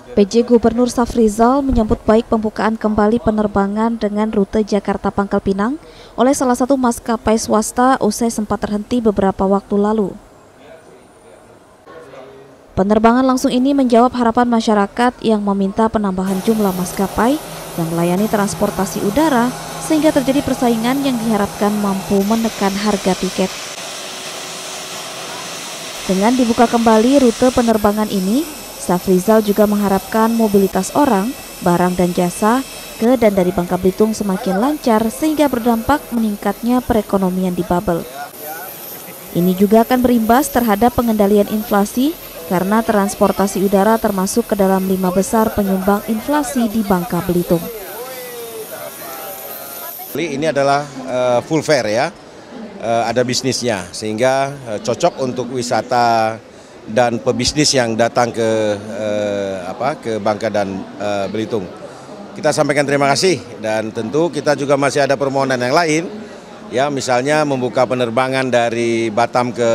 PJ Gubernur Safrizal menyambut baik pembukaan kembali penerbangan dengan rute Jakarta-Pangkal Pinang oleh salah satu maskapai swasta usai sempat terhenti beberapa waktu lalu. Penerbangan langsung ini menjawab harapan masyarakat yang meminta penambahan jumlah maskapai yang melayani transportasi udara sehingga terjadi persaingan yang diharapkan mampu menekan harga tiket. Dengan dibuka kembali rute penerbangan ini, Safrizal juga mengharapkan mobilitas orang, barang dan jasa ke dan dari Bangka Belitung semakin lancar sehingga berdampak meningkatnya perekonomian di Babel. Ini juga akan berimbas terhadap pengendalian inflasi karena transportasi udara termasuk ke dalam 5 besar penyumbang inflasi di Bangka Belitung. Ini adalah full fare ya, ada bisnisnya sehingga cocok untuk wisata dan pebisnis yang datang ke Bangka dan Belitung. Kita sampaikan terima kasih dan tentu kita juga masih ada permohonan yang lain, ya misalnya membuka penerbangan dari Batam ke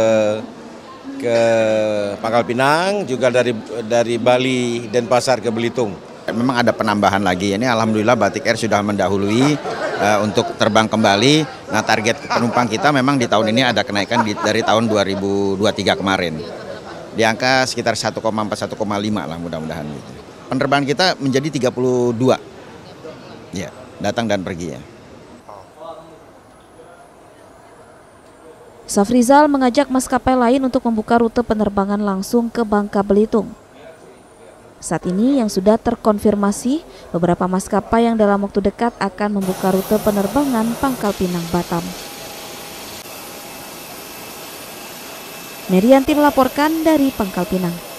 Pangkal Pinang, juga dari Bali, Denpasar ke Belitung. Memang ada penambahan lagi. Ini alhamdulillah Batik Air sudah mendahului untuk terbang kembali. Nah, target penumpang kita memang di tahun ini ada kenaikan dari tahun 2023 kemarin. Di angka sekitar 1,4-1,5 lah mudah-mudahan. Penerbangan kita menjadi 32, ya, datang dan pergi ya. Safrizal mengajak maskapai lain untuk membuka rute penerbangan langsung ke Bangka Belitung. Saat ini yang sudah terkonfirmasi, beberapa maskapai yang dalam waktu dekat akan membuka rute penerbangan Pangkal Pinang Batam. Merianti melaporkan dari Pangkal Pinang.